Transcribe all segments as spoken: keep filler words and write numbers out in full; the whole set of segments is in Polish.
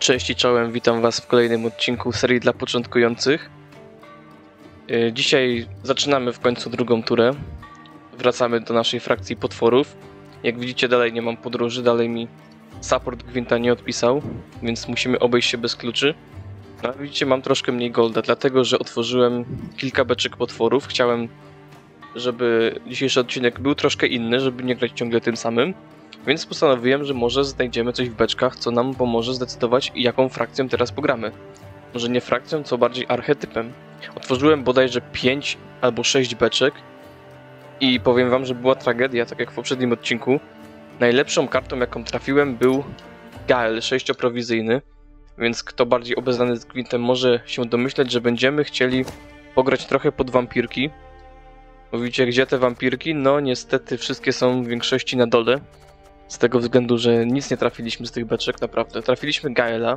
Cześć i czołem, witam was w kolejnym odcinku serii dla początkujących. Dzisiaj zaczynamy w końcu drugą turę. Wracamy do naszej frakcji potworów. Jak widzicie, dalej nie mam podróży, dalej mi support Gwinta nie odpisał, więc musimy obejść się bez kluczy. No, widzicie, mam troszkę mniej golda, dlatego że otworzyłem kilka beczek potworów. Chciałem, żeby dzisiejszy odcinek był troszkę inny, żeby nie grać ciągle tym samym. Więc postanowiłem, że może znajdziemy coś w beczkach, co nam pomoże zdecydować, jaką frakcją teraz pogramy. Może nie frakcją, co bardziej archetypem. Otworzyłem bodajże pięć albo sześć beczek i powiem wam, że była tragedia, tak jak w poprzednim odcinku. Najlepszą kartą, jaką trafiłem, był Gael sześcioprowizyjny, więc kto bardziej obeznany z Gwintem może się domyśleć, że będziemy chcieli pograć trochę pod wampirki. Mówicie, gdzie te wampirki? No niestety wszystkie są w większości na dole. Z tego względu, że nic nie trafiliśmy z tych beczek, naprawdę. Trafiliśmy Gaela,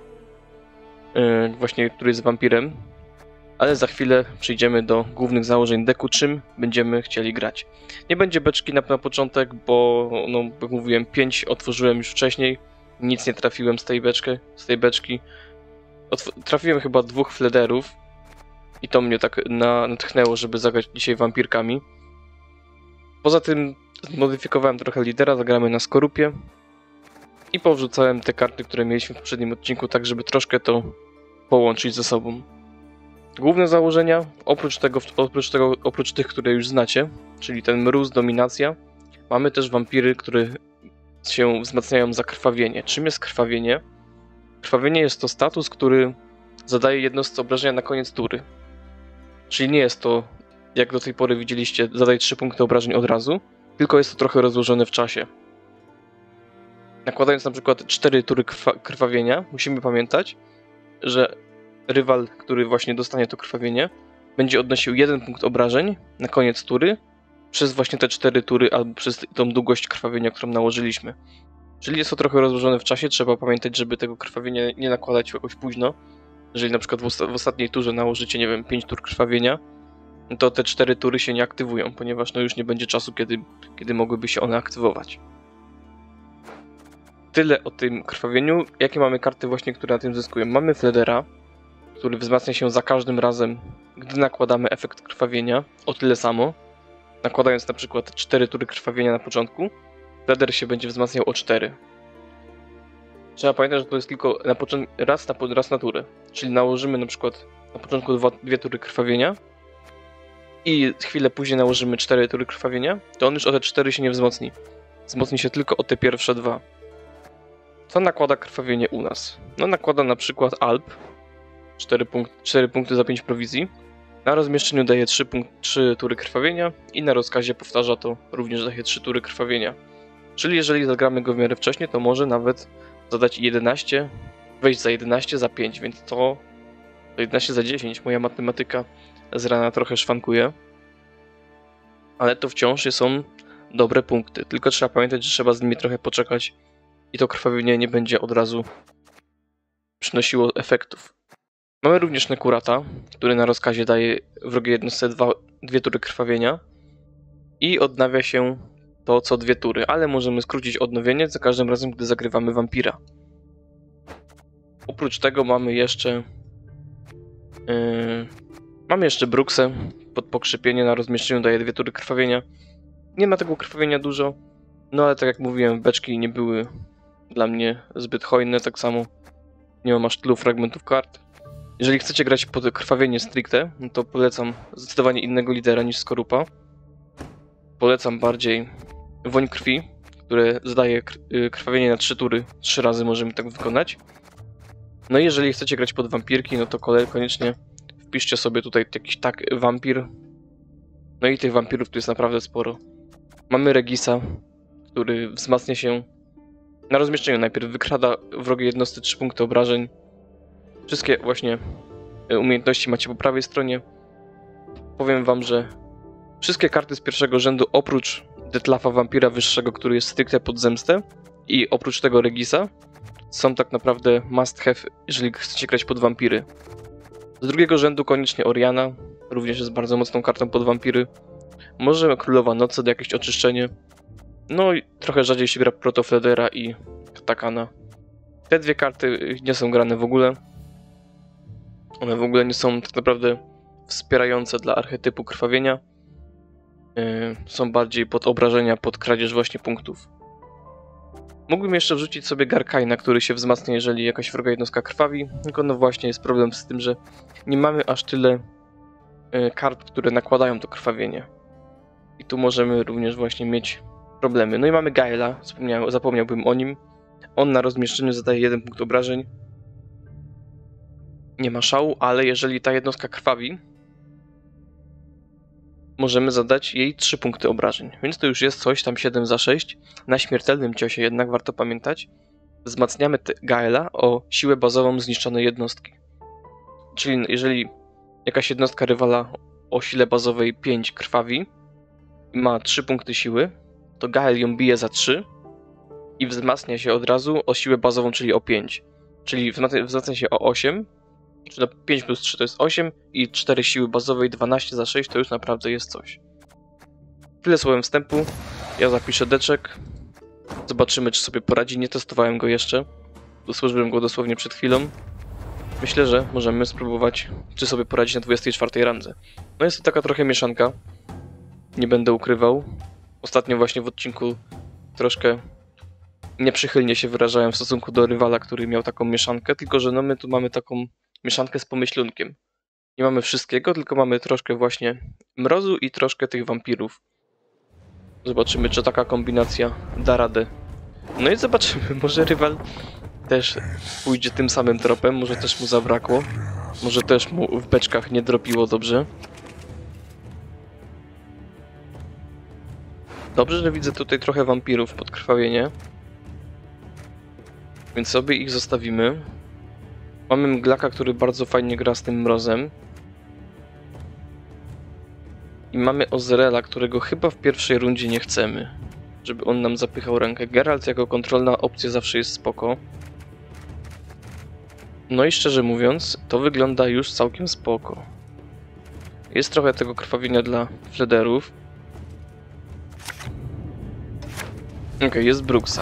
yy, właśnie, który jest wampirem, ale za chwilę przejdziemy do głównych założeń deku, czym będziemy chcieli grać. Nie będzie beczki na, na początek, bo, no, jak mówiłem, pięć otworzyłem już wcześniej, nic nie trafiłem z tej beczki. Z tej beczki. Otw- trafiłem chyba dwóch flederów i to mnie tak na, natchnęło, żeby zagrać dzisiaj wampirkami. Poza tym zmodyfikowałem trochę lidera, zagramy na skorupie i powrzucałem te karty, które mieliśmy w poprzednim odcinku, tak żeby troszkę to połączyć ze sobą. Główne założenia, oprócz tego, oprócz tego, oprócz tych, które już znacie, czyli ten mróz, dominacja, mamy też wampiry, które się wzmacniają za krwawienie. Czym jest krwawienie? Krwawienie jest to status, który zadaje jednostce obrażenia na koniec tury. Czyli nie jest to, jak do tej pory widzieliście, zadaj trzy punkty obrażeń od razu, tylko jest to trochę rozłożone w czasie. Nakładając na przykład cztery tury krwawienia, musimy pamiętać, że rywal, który właśnie dostanie to krwawienie, będzie odnosił jeden punkt obrażeń na koniec tury przez właśnie te cztery tury albo przez tą długość krwawienia, którą nałożyliśmy. Czyli jest to trochę rozłożone w czasie, trzeba pamiętać, żeby tego krwawienia nie nakładać jakoś późno. Jeżeli na przykład w, osta- w ostatniej turze nałożycie, nie wiem, pięć tur krwawienia, to te cztery tury się nie aktywują, ponieważ no już nie będzie czasu, kiedy, kiedy mogłyby się one aktywować. Tyle o tym krwawieniu. Jakie mamy karty właśnie, które na tym zyskują? Mamy Fledera, który wzmacnia się za każdym razem, gdy nakładamy efekt krwawienia, o tyle samo. Nakładając na przykład cztery tury krwawienia na początku, Fleder się będzie wzmacniał o cztery. Trzeba pamiętać, że to jest tylko na począ- raz, na, raz na turę. Czyli nałożymy na przykład na początku dwa, dwie tury krwawienia, i chwilę później nałożymy cztery tury krwawienia, to on już o te cztery się nie wzmocni. Wzmocni się tylko o te pierwsze dwa. Co nakłada krwawienie u nas? No nakłada na przykład Alp, cztery, punkt, cztery punkty za pięć prowizji, na rozmieszczeniu daje trzy, punkt, trzy tury krwawienia i na rozkazie powtarza to również daje trzy tury krwawienia. Czyli jeżeli zagramy go w miarę wcześnie, to może nawet zadać jedenaście, wejść za jedenaście, za pięć, więc to jedenaście za dziesięć, moja matematyka z rana trochę szwankuje, ale to wciąż są dobre punkty, tylko trzeba pamiętać, że trzeba z nimi trochę poczekać i to krwawienie nie będzie od razu przynosiło efektów. Mamy również Nekurata, który na rozkazie daje wrogiej jednostce dwa, dwie tury krwawienia i odnawia się to co dwie tury, ale możemy skrócić odnowienie za każdym razem, gdy zagrywamy wampira. Oprócz tego mamy jeszcze yy, Mamy jeszcze Bruksę, pod pokrzypienie na rozmieszczeniu daje dwie tury krwawienia. Nie ma tego krwawienia dużo, no ale tak jak mówiłem, beczki nie były dla mnie zbyt hojne, tak samo nie mam aż tylu fragmentów kart. Jeżeli chcecie grać pod krwawienie stricte, no to polecam zdecydowanie innego lidera niż Skorupa. Polecam bardziej Woń Krwi, które zadaje krwawienie na trzy tury, trzy razy możemy tak wykonać. No i jeżeli chcecie grać pod wampirki, no to koniecznie wpiszcie sobie tutaj jakiś tak wampir. No i tych wampirów tu jest naprawdę sporo. Mamy Regisa, który wzmacnia się na rozmieszczeniu. Najpierw wykrada wrogiej jednostce trzy punkty obrażeń. Wszystkie właśnie umiejętności macie po prawej stronie. Powiem wam, że wszystkie karty z pierwszego rzędu oprócz Detlafa wampira wyższego, który jest stricte pod zemstę, i oprócz tego Regisa są tak naprawdę must have, jeżeli chcecie grać pod wampiry. Z drugiego rzędu koniecznie Oriana, również jest bardzo mocną kartą pod wampiry. Może Królowa Nocy do jakieś oczyszczenie. No i trochę rzadziej się gra Proto Fledera i Katakana. Te dwie karty nie są grane w ogóle. One w ogóle nie są tak naprawdę wspierające dla archetypu krwawienia. Yy, są bardziej pod obrażenia, pod kradzież właśnie punktów. Mógłbym jeszcze wrzucić sobie Garkaina, który się wzmacnia, jeżeli jakaś wroga jednostka krwawi, tylko no właśnie jest problem z tym, że nie mamy aż tyle yy, kart, które nakładają to krwawienie. I tu możemy również właśnie mieć problemy. No i mamy Gaela, zapomniałbym o nim. On na rozmieszczeniu zadaje jeden punkt obrażeń. Nie ma szału, ale jeżeli ta jednostka krwawi, możemy zadać jej trzy punkty obrażeń. Więc to już jest coś, tam siedem za sześć. Na śmiertelnym ciosie jednak warto pamiętać, wzmacniamy Gaela o siłę bazową zniszczonej jednostki. Czyli jeżeli jakaś jednostka rywala o sile bazowej pięć krwawi i ma trzy punkty siły, to Gael ją bije za trzy i wzmacnia się od razu o siłę bazową, czyli o pięć. Czyli wzmacnia się o osiem, czyli pięć plus trzy to jest osiem i cztery siły bazowej, dwanaście za sześć to już naprawdę jest coś. Tyle słowem wstępu, ja zapiszę deczek, zobaczymy czy sobie poradzi, nie testowałem go jeszcze, usłyszałem go dosłownie przed chwilą. Myślę, że możemy spróbować, czy sobie poradzić na dwudziestej czwartej randze. No jest to taka trochę mieszanka, nie będę ukrywał. Ostatnio właśnie w odcinku troszkę nieprzychylnie się wyrażałem w stosunku do rywala, który miał taką mieszankę, tylko że no my tu mamy taką mieszankę z pomyślunkiem. Nie mamy wszystkiego, tylko mamy troszkę właśnie mrozu i troszkę tych wampirów. Zobaczymy, czy taka kombinacja da radę. No i zobaczymy, może rywal też pójdzie tym samym tropem, może też mu zabrakło. Może też mu w beczkach nie dropiło dobrze. Dobrze, że widzę tutaj trochę wampirów pod krwawienie. Więc sobie ich zostawimy. Mamy Mglaka, który bardzo fajnie gra z tym mrozem. I mamy Ozerela, którego chyba w pierwszej rundzie nie chcemy, żeby on nam zapychał rękę. Geralt jako kontrolna opcja zawsze jest spoko. No i szczerze mówiąc, to wygląda już całkiem spoko. Jest trochę tego krwawienia dla flederów. Okej, okay, jest Bruxa.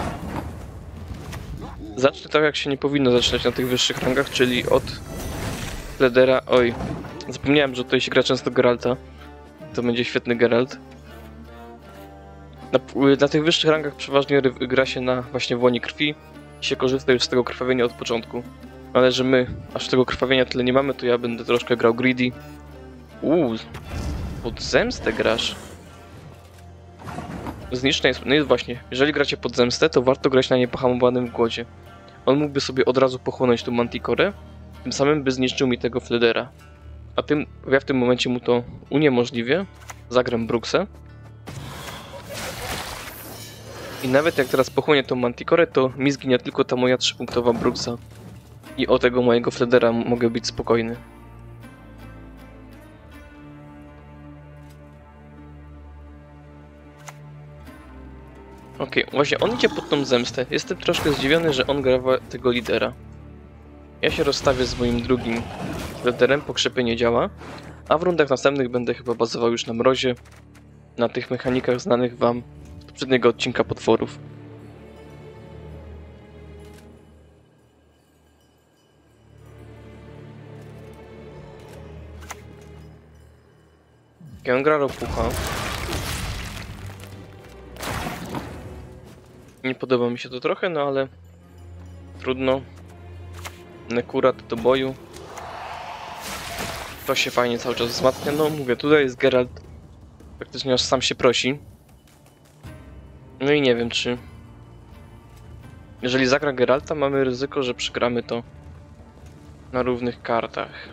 Zacznę tak, jak się nie powinno zaczynać na tych wyższych rangach, czyli od Fledera. Oj, zapomniałem, że tutaj się gra często Geralta. To będzie świetny Geralt. Na, na tych wyższych rangach przeważnie gra się na właśnie włoni krwi i się korzysta już z tego krwawienia od początku. Ale że my aż tego krwawienia tyle nie mamy, to ja będę troszkę grał greedy. Uuu, pod zemstę grasz. Zniszczenie jest... No jest właśnie, jeżeli gracie pod zemstę, to warto grać na niepohamowanym głodzie. On mógłby sobie od razu pochłonąć tą Manticorę, tym samym by zniszczył mi tego Fledera. A tym, ja w tym momencie mu to uniemożliwię. Zagram Bruxę. I nawet jak teraz pochłonie tą Manticorę, to mi zginie tylko ta moja trzypunktowa Bruxa. I o tego mojego Fledera mogę być spokojny. Okej, okay, właśnie on idzie pod tą zemstę. Jestem troszkę zdziwiony, że on gra tego lidera. Ja się rozstawię z moim drugim Flederem, pokrzepienie działa. A w rundach następnych będę chyba bazował już na mrozie. Na tych mechanikach znanych wam z poprzedniego odcinka potworów. Okay, on gra ropucha. Nie podoba mi się to trochę, no ale trudno. Nekurat do boju. To się fajnie cały czas wzmacnia. No mówię, tutaj jest Geralt. Praktycznie aż sam się prosi. No i nie wiem, czy... Jeżeli zagra Geralta, mamy ryzyko, że przegramy to na równych kartach.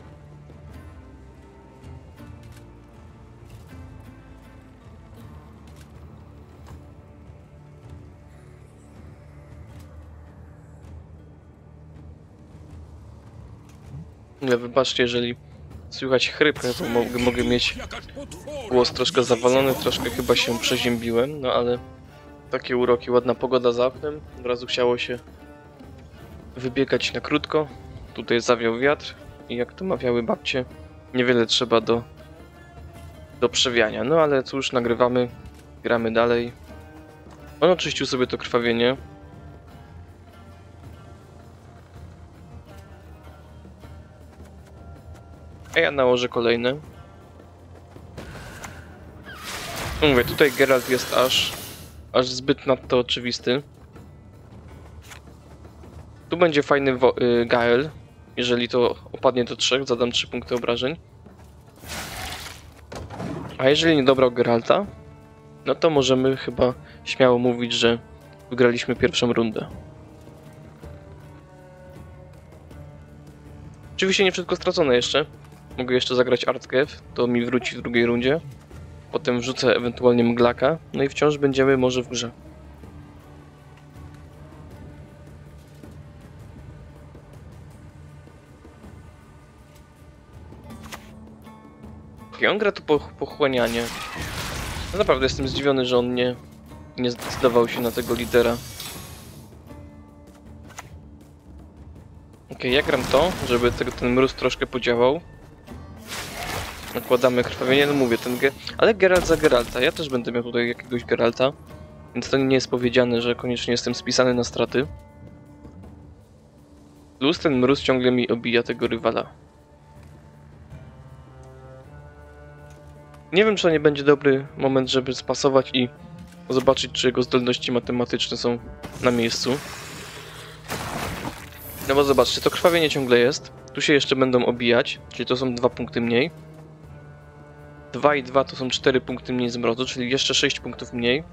Ale wybaczcie, jeżeli słychać chrypę, bo mogę, mogę mieć głos troszkę zawalony, troszkę chyba się przeziębiłem, no ale takie uroki, ładna pogoda za oknem, od razu chciało się wybiegać na krótko. Tutaj zawiał wiatr i jak to mawiały babcie, niewiele trzeba do, do przewiania. No ale cóż, nagrywamy, gramy dalej. On oczyścił sobie to krwawienie. A ja nałożę kolejne. No mówię, tutaj Geralt jest aż, aż zbyt nadto oczywisty. Tu będzie fajny y, Gael. Jeżeli to opadnie do trzech, zadam trzy punkty obrażeń. A jeżeli nie dobrał Geralta, no to możemy chyba śmiało mówić, że wygraliśmy pierwszą rundę. Oczywiście nie wszystko stracone jeszcze. Mogę jeszcze zagrać Artkev, to mi wróci w drugiej rundzie. Potem wrzucę ewentualnie Mglaka, no i wciąż będziemy może w grze. Okay, on gra tu po, pochłanianie. No naprawdę jestem zdziwiony, że on nie, nie zdecydował się na tego lidera. Ok, ja gram to, żeby tego, ten mróz troszkę podziałał. Nakładamy krwawienie, no mówię, ten ge... ale Geralt za Geralta. Ja też będę miał tutaj jakiegoś Geralta, więc to nie jest powiedziane, że koniecznie jestem spisany na straty. Plus ten mróz ciągle mi obija tego rywala. Nie wiem, czy to nie będzie dobry moment, żeby spasować i zobaczyć, czy jego zdolności matematyczne są na miejscu. No bo zobaczcie, to krwawienie ciągle jest. Tu się jeszcze będą obijać, czyli to są dwa punkty mniej. dwa i dwa to są cztery punkty mniej z mrozu, czyli jeszcze sześć punktów mniej.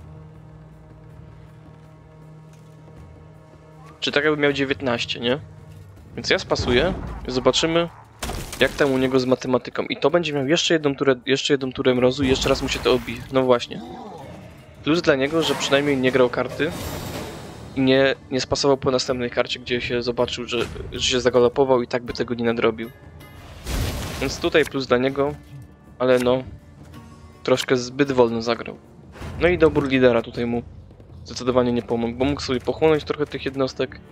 Czy tak jakby miał dziewiętnaście, nie? Więc ja spasuję i zobaczymy, jak tam u niego z matematyką. I to będzie miał jeszcze jedną turę, jeszcze jedną turę mrozu i jeszcze raz mu się to obije. No właśnie. Plus dla niego, że przynajmniej nie grał karty i nie, nie spasował po następnej karcie, gdzie się zobaczył, że, że się zagalopował i tak by tego nie nadrobił. Więc tutaj plus dla niego, ale no, troszkę zbyt wolno zagrał. No i dobór lidera tutaj mu zdecydowanie nie pomógł, bo mógł sobie pochłonąć trochę tych jednostek.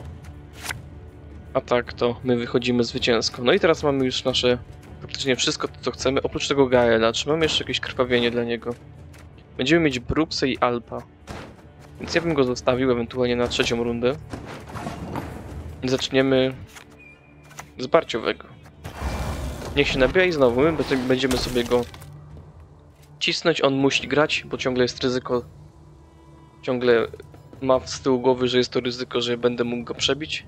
A tak to my wychodzimy zwycięsko. No i teraz mamy już nasze praktycznie wszystko, co chcemy, oprócz tego Gaela. Czy mamy jeszcze jakieś krwawienie dla niego? Będziemy mieć Bruksę i Alpa. Więc ja bym go zostawił ewentualnie na trzecią rundę. I zaczniemy z Barciowego. Niech się nabija i znowu my będziemy sobie go cisnąć. On musi grać, bo ciągle jest ryzyko. Ciągle ma z tyłu głowy, że jest to ryzyko, że będę mógł go przebić.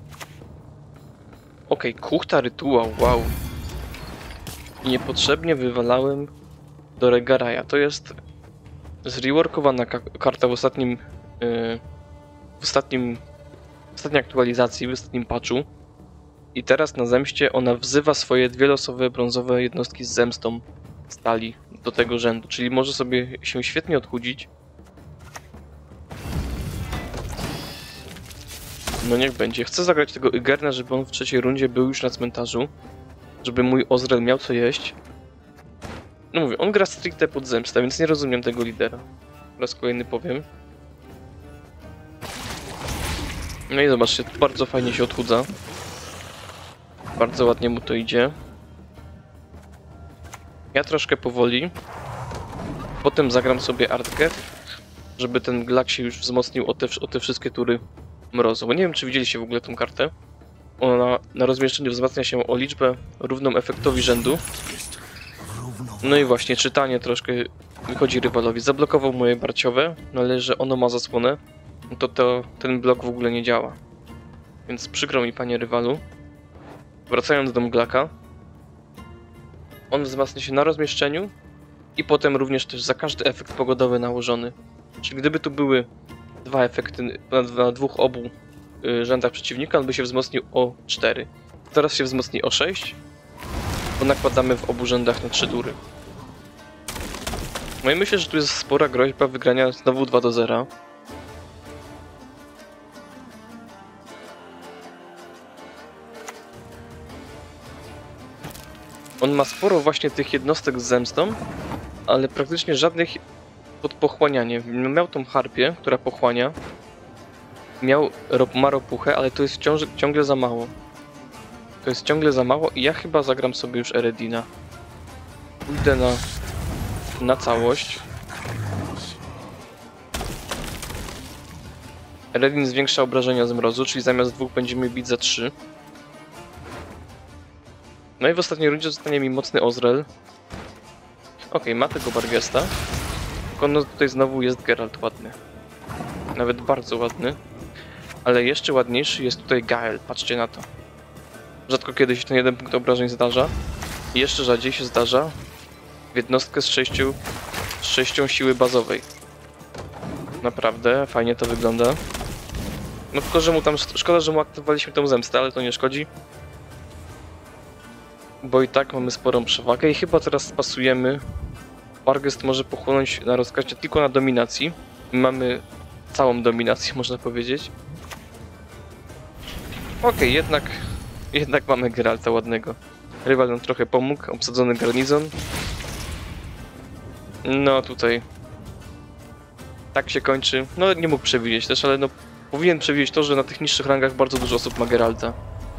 Okej, okay, kuchta rytuał, wow. I niepotrzebnie wywalałem do Regaraja. To jest zreworkowana ka karta w ostatnim, yy, w ostatnim, w ostatniej aktualizacji, w ostatnim patchu. I teraz na zemście ona wzywa swoje dwie losowe brązowe jednostki z zemstą stali do tego rzędu. Czyli może sobie się świetnie odchudzić. No niech będzie. Chcę zagrać tego Igerna, żeby on w trzeciej rundzie był już na cmentarzu. Żeby mój Ozrel miał co jeść. No mówię, on gra stricte pod zemstę, więc nie rozumiem tego lidera. Raz kolejny powiem. No i zobaczcie, bardzo fajnie się odchudza. Bardzo ładnie mu to idzie. Ja troszkę powoli. Potem zagram sobie Artkev, żeby ten Glak się już wzmocnił o te, o te wszystkie tury mrozu. Bo nie wiem, czy widzieliście w ogóle tą kartę. Ona na rozmieszczeniu wzmacnia się o liczbę równą efektowi rzędu. No i właśnie, czytanie troszkę wychodzi rywalowi. Zablokował moje barciowe, no ale że ono ma zasłonę, no to, to ten blok w ogóle nie działa. Więc przykro mi, panie rywalu. Wracając do Mglaka. On wzmacnia się na rozmieszczeniu i potem również też za każdy efekt pogodowy nałożony. Czyli gdyby tu były dwa efekty na, na dwóch obu y, rzędach przeciwnika, on by się wzmocnił o cztery. Teraz się wzmocni o sześć, bo nakładamy w obu rzędach na trzy tury. No i myślę, że tu jest spora groźba wygrania znowu dwa do zera. On ma sporo właśnie tych jednostek z zemstą, ale praktycznie żadnych pod pochłanianie. Miał tą harpię, która pochłania. Miał ma ropuchę, ale to jest ciągle, ciągle za mało. To jest ciągle za mało i ja chyba zagram sobie już Eredina. Idę na, na całość. Eredin zwiększa obrażenia z mrozu, czyli zamiast dwóch będziemy bić za trzy. No i w ostatniej rundzie zostanie mi mocny Ozrel. Okej, ma tego Barghesta. Tylko no tutaj znowu jest Geralt ładny. Nawet bardzo ładny. Ale jeszcze ładniejszy jest tutaj Gael, patrzcie na to. Rzadko kiedy się ten jeden punkt obrażeń zdarza. I jeszcze rzadziej się zdarza w jednostkę z sześciu, z sześcią siły bazowej. Naprawdę, fajnie to wygląda. No tylko, że mu tam, szkoda, że mu aktywowaliśmy tą zemstę, ale to nie szkodzi. Bo i tak mamy sporą przewagę i chyba teraz spasujemy. Barghest może pochłonąć na rozkazie tylko na dominacji. Mamy całą dominację, można powiedzieć. Okej, okay, jednak, jednak mamy Geralta ładnego. Rywal nam trochę pomógł, obsadzony garnizon. No tutaj tak się kończy. No nie mógł przewidzieć też, ale no powinien przewidzieć to, że na tych niższych rangach bardzo dużo osób ma Geralta.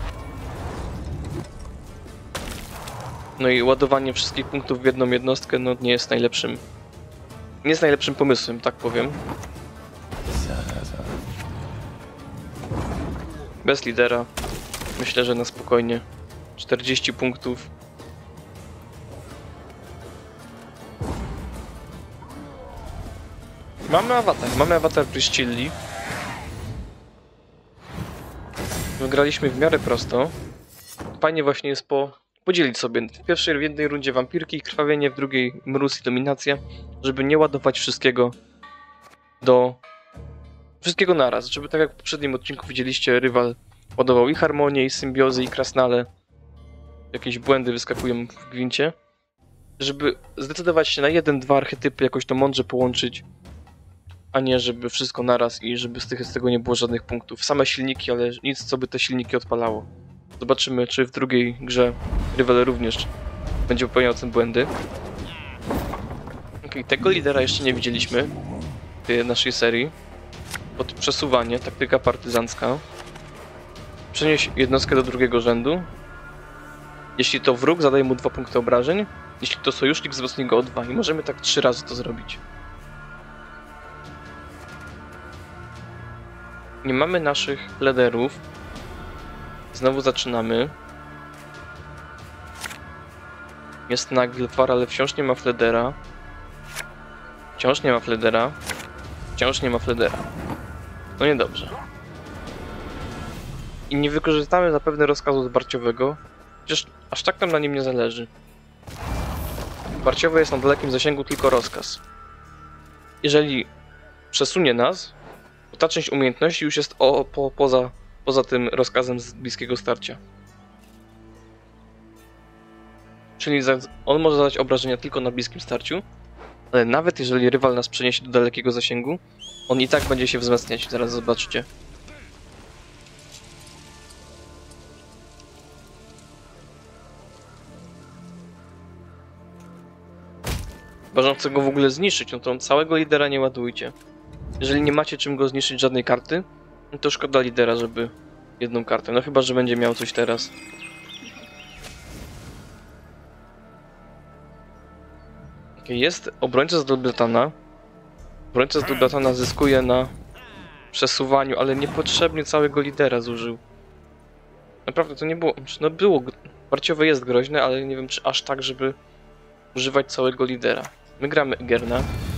No i ładowanie wszystkich punktów w jedną jednostkę no nie jest najlepszym. Nie jest najlepszym pomysłem, tak powiem. Bez lidera. Myślę, że na spokojnie. czterdzieści punktów. Mamy awatar, mamy awatar Priscilli. Graliśmy w miarę prosto. Fajnie właśnie jest po, podzielić sobie w pierwszej, w jednej rundzie wampirki i krwawienie, w drugiej mróz i dominacja, żeby nie ładować wszystkiego do... wszystkiego naraz, żeby tak jak w poprzednim odcinku widzieliście, rywal ładował i harmonię, i symbiozy, i krasnale. Jakieś błędy wyskakują w gwincie. Żeby zdecydować się na jeden, dwa archetypy, jakoś to mądrze połączyć, a nie żeby wszystko naraz i żeby z, tych, z tego nie było żadnych punktów. Same silniki, ale nic, co by te silniki odpalało. Zobaczymy, czy w drugiej grze rywal również będzie popełniał te błędy. Ok, tego lidera jeszcze nie widzieliśmy w naszej serii. Pod przesuwanie, taktyka partyzancka. Przenieś jednostkę do drugiego rzędu. Jeśli to wróg, zadaj mu dwa punkty obrażeń. Jeśli to sojusznik, wzmocnij go o dwa. I możemy tak trzy razy to zrobić. Nie mamy naszych lederów. Znowu zaczynamy. Jest Naglfar, ale wciąż nie ma Fledera. Wciąż nie ma Fledera. Wciąż nie ma Fledera. No niedobrze. I nie wykorzystamy zapewne rozkazu zbarciowego. Chociaż aż tak nam na nim nie zależy. Barciowy jest na dalekim zasięgu tylko rozkaz. Jeżeli przesunie nas, to ta część umiejętności już jest o, po, poza, poza tym rozkazem z bliskiego starcia. Czyli za, on może zadać obrażenia tylko na bliskim starciu, ale nawet jeżeli rywal nas przeniesie do dalekiego zasięgu, on i tak będzie się wzmacniać, zaraz zobaczycie. Chyba, że on chce go w ogóle zniszczyć, no to całego lidera nie ładujcie. Jeżeli nie macie czym go zniszczyć, żadnej karty, no to szkoda lidera, żeby jedną kartę. No chyba, że będzie miał coś teraz. Okay, jest obrońca z Dolbratana. Obrońca z Dolbratana zyskuje na przesuwaniu, ale niepotrzebnie całego lidera zużył. Naprawdę to nie było... No było... Barciowe jest groźne, ale nie wiem, czy aż tak, żeby używać całego lidera. My gramy Egerna.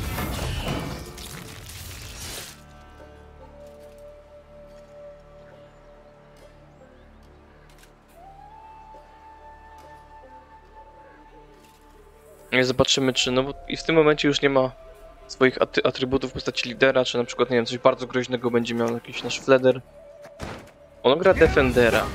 Zobaczymy, czy no bo i w tym momencie już nie ma swoich atrybutów w postaci lidera, czy na przykład, nie wiem, coś bardzo groźnego będzie miał jakiś nasz Fleder. On gra Defendera.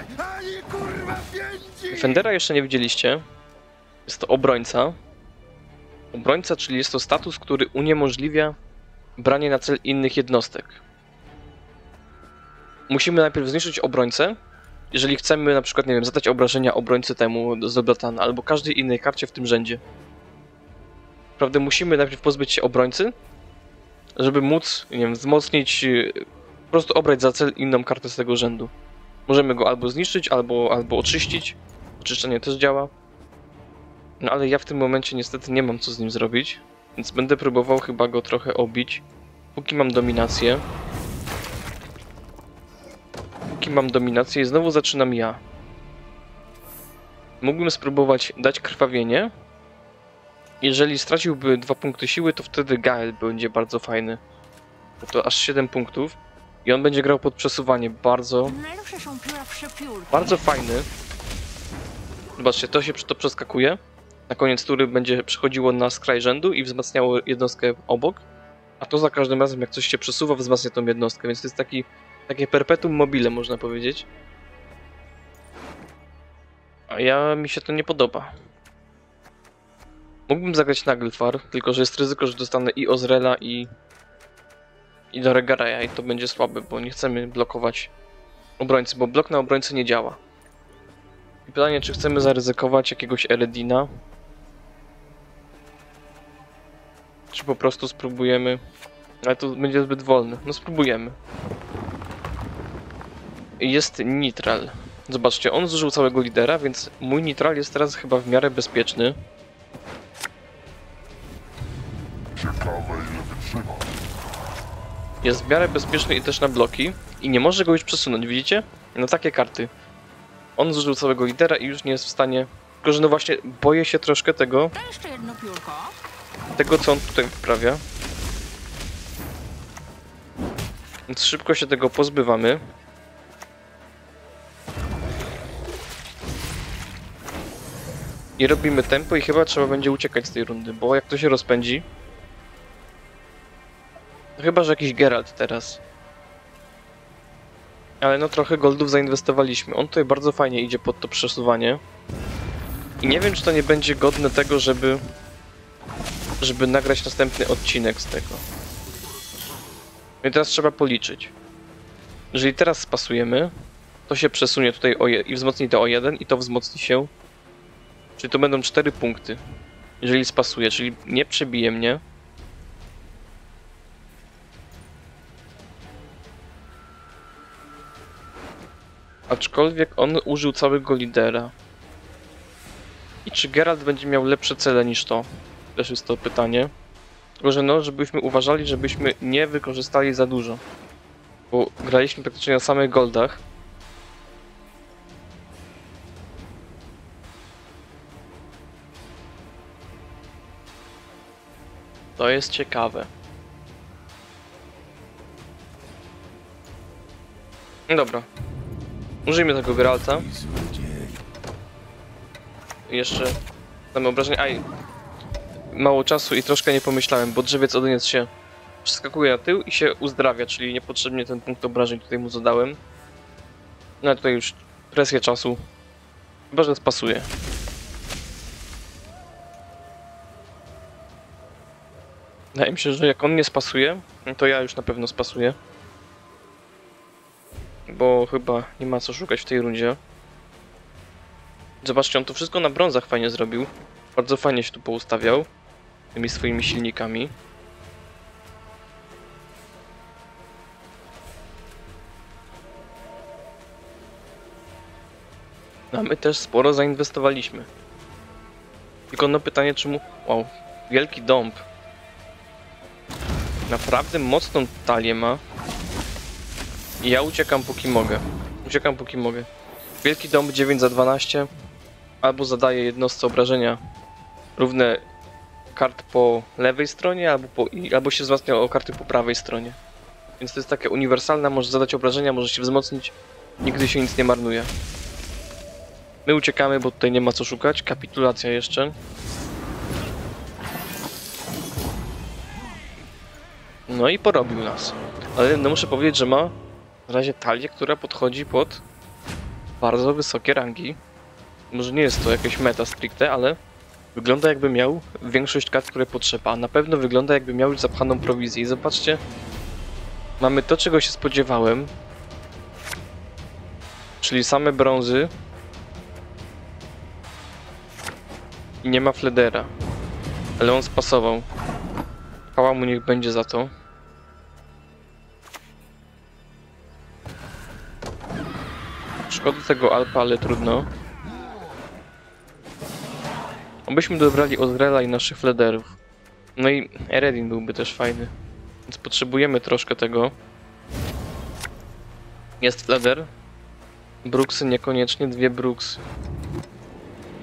Defendera jeszcze nie widzieliście. Jest to obrońca. Obrońca, czyli jest to status, który uniemożliwia branie na cel innych jednostek. Musimy najpierw zniszczyć obrońcę, jeżeli chcemy na przykład, nie wiem, zadać obrażenia obrońcy temu z Dolbratana, albo każdej innej karcie w tym rzędzie. Prawda, musimy najpierw pozbyć się obrońcy, żeby móc, nie wiem, wzmocnić, po prostu obrać za cel inną kartę z tego rzędu. Możemy go albo zniszczyć, albo, albo oczyścić. Oczyszczenie też działa. No ale ja w tym momencie niestety nie mam co z nim zrobić, więc będę próbował chyba go trochę obić, póki mam dominację. Póki mam dominację i znowu zaczynam ja. Mógłbym spróbować dać krwawienie. Jeżeli straciłby dwa punkty siły, to wtedy Gael będzie bardzo fajny. Bo to aż siedem punktów. I on będzie grał pod przesuwanie. Bardzo, bardzo fajny. Zobaczcie, to się to przeskakuje. Na koniec tury będzie przechodziło na skraj rzędu i wzmacniało jednostkę obok. A to za każdym razem, jak coś się przesuwa, wzmacnia tą jednostkę. Więc to jest taki, takie perpetuum mobile, można powiedzieć. A ja mi się to nie podoba. Mógłbym zagrać Naglfar, tylko że jest ryzyko, że dostanę i Ozreela, i... i do Regaraja, i to będzie słabe, bo nie chcemy blokować obrońcy, bo blok na obrońcy nie działa. I pytanie, czy chcemy zaryzykować jakiegoś Eredina? Czy po prostu spróbujemy... Ale to będzie zbyt wolne. No spróbujemy. Jest Nitral. Zobaczcie, on zużył całego lidera, więc mój Nitral jest teraz chyba w miarę bezpieczny. Jest w miarę bezpieczny i też na bloki. I nie może go już przesunąć, widzicie? No takie karty. On zużył całego lidera i już nie jest w stanie... Tylko, że no właśnie boję się troszkę tego... Tego, co on tutaj wyprawia. Więc szybko się tego pozbywamy. I robimy tempo i chyba trzeba będzie uciekać z tej rundy, bo jak to się rozpędzi... To chyba, że jakiś Geralt teraz. Ale no trochę goldów zainwestowaliśmy. On tutaj bardzo fajnie idzie pod to przesuwanie. I nie wiem, czy to nie będzie godne tego, żeby... żeby nagrać następny odcinek z tego. I teraz trzeba policzyć. Jeżeli teraz spasujemy, to się przesunie tutaj o je... i wzmocni to o jeden i to wzmocni się. Czyli to będą cztery punkty. Jeżeli spasuje, czyli nie przebije mnie. Aczkolwiek on użył całego lidera. I czy Geralt będzie miał lepsze cele niż to? Też jest to pytanie. Tylko, że no, żebyśmy uważali, żebyśmy nie wykorzystali za dużo. Bo graliśmy praktycznie na samych goldach. To jest ciekawe. No dobra. Użyjmy tego Geralta. I jeszcze damy obrażenia. Aj, mało czasu i troszkę nie pomyślałem, bo drzewiec Odyniec się przeskakuje na tył i się uzdrawia, czyli niepotrzebnie ten punkt obrażeń tutaj mu zadałem. No a tutaj już presję czasu. Chyba, że spasuje. Wydaje mi się, że jak on nie spasuje, to ja już na pewno spasuję. Bo chyba nie ma co szukać w tej rundzie. Zobaczcie, on to wszystko na brązach fajnie zrobił. Bardzo fajnie się tu poustawiał. Tymi swoimi silnikami. A my też sporo zainwestowaliśmy. Tylko no pytanie, czemu... Wow, wielki dąb. Naprawdę mocną talię ma. I ja uciekam póki mogę. Uciekam póki mogę. Wielki dąb dziewięć za dwanaście. Albo zadaje jednostce obrażenia równe kart po lewej stronie, albo, po, albo się wzmacnia o karty po prawej stronie. Więc to jest takie uniwersalne, może zadać obrażenia, może się wzmocnić. Nigdy się nic nie marnuje. My uciekamy, bo tutaj nie ma co szukać. Kapitulacja jeszcze. No i porobił nas. Ale no muszę powiedzieć, że ma na razie talię, która podchodzi pod bardzo wysokie rangi. Może nie jest to jakieś meta stricte, ale wygląda jakby miał większość kart, które potrzeba. A na pewno wygląda jakby miał już zapchaną prowizję. I zobaczcie, mamy to, czego się spodziewałem. Czyli same brązy. I nie ma Fledera. Ale on spasował. Chwała mu niech będzie za to. Szkoda tego Alpa, ale trudno. Obyśmy dobrali Ozreela i naszych Flederów. No i Eredin byłby też fajny. Więc potrzebujemy troszkę tego. Jest Fleder. Bruksy niekoniecznie, dwie Bruksy.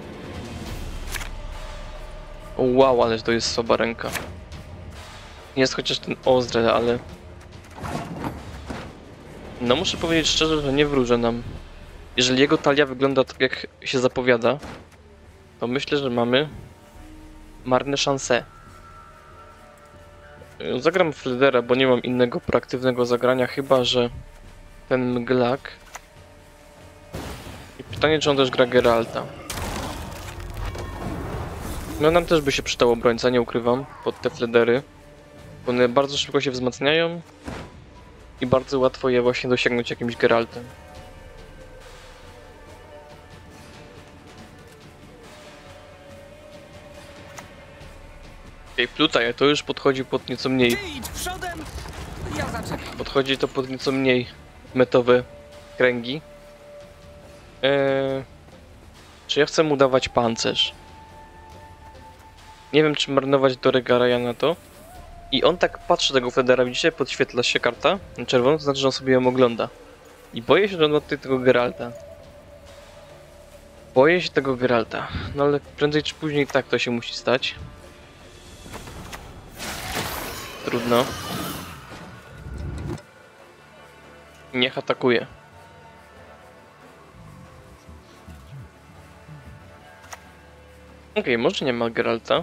Wow, ale to jest słaba ręka. Jest chociaż ten Ozrel, ale... No muszę powiedzieć szczerze, że nie wróżę nam. Jeżeli jego talia wygląda tak jak się zapowiada, to myślę, że mamy marne szanse. Zagram Fledera, bo nie mam innego proaktywnego zagrania, chyba że ten Mglak. I pytanie, czy on też gra Geralta. No nam też by się przydało obrońca, nie ukrywam, pod te Fledery. Bo one bardzo szybko się wzmacniają i bardzo łatwo je właśnie dosięgnąć jakimś Geraltem. Ej, Plutaj, to już podchodzi pod nieco mniej. Podchodzi to pod nieco mniej metowe kręgi. Eee, czy ja chcę mu dawać pancerz? Nie wiem, czy marnować do Regaraja na to. I on tak patrzy tego Fledera, widzicie? Podświetla się karta na czerwono, to znaczy, że on sobie ją ogląda. I boję się, że on ma tutaj tego Geralta. Boję się tego Geralta. No ale prędzej czy później tak to się musi stać. Trudno. Niech atakuje. Okej, okay, może nie ma Geralta.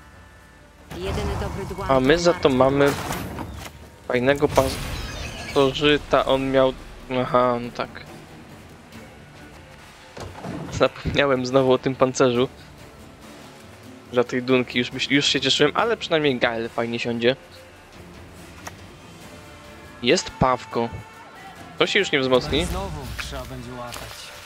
A my za to mamy fajnego pasożyta. On miał... Aha, no tak. Zapomniałem znowu o tym pancerzu. Dla tej Dunki już, już się cieszyłem, ale przynajmniej Gael fajnie siądzie. Jest Pawko. To się już nie wzmocni. Znowu trzeba będzie łatać.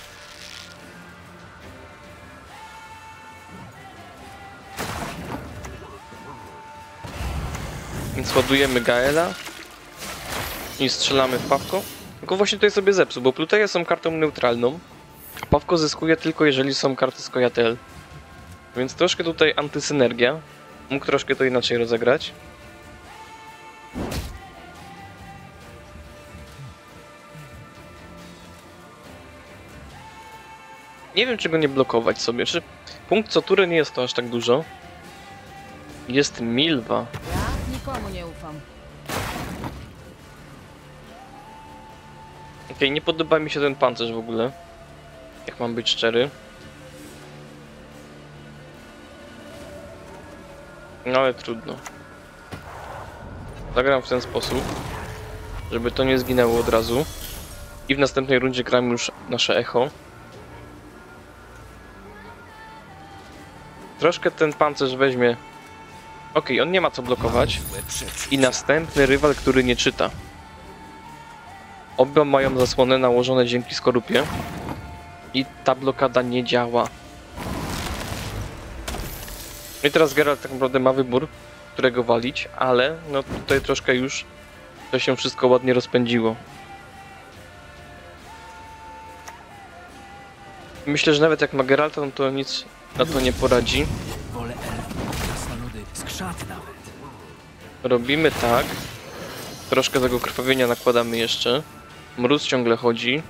Więc ładujemy Gaela i strzelamy w Pawko. Tylko właśnie tutaj sobie zepsuł, bo Pluteje są kartą neutralną, a Pawko zyskuje tylko jeżeli są karty z Kojatel. Więc troszkę tutaj antysynergia. Mógł troszkę to inaczej rozegrać. Nie wiem, czy go nie blokować sobie. Czy punkt co turę nie jest to aż tak dużo. Jest Milwa. Ja nikomu nie ufam. Okej, okay, nie podoba mi się ten pancerz w ogóle. Jak mam być szczery. No ale trudno. Zagram w ten sposób, żeby to nie zginęło od razu. I w następnej rundzie gram już nasze echo. Troszkę ten pancerz weźmie. Okej, okay, on nie ma co blokować. I następny rywal, który nie czyta. Oba mają zasłonę nałożone dzięki skorupie. I ta blokada nie działa. I teraz Geralt tak naprawdę ma wybór, którego walić, ale no tutaj troszkę już to się wszystko ładnie rozpędziło. Myślę, że nawet jak ma Geralta, no to nic na to nie poradzi. Robimy tak. Troszkę tego krwawienia nakładamy jeszcze. Mróz ciągle chodzi.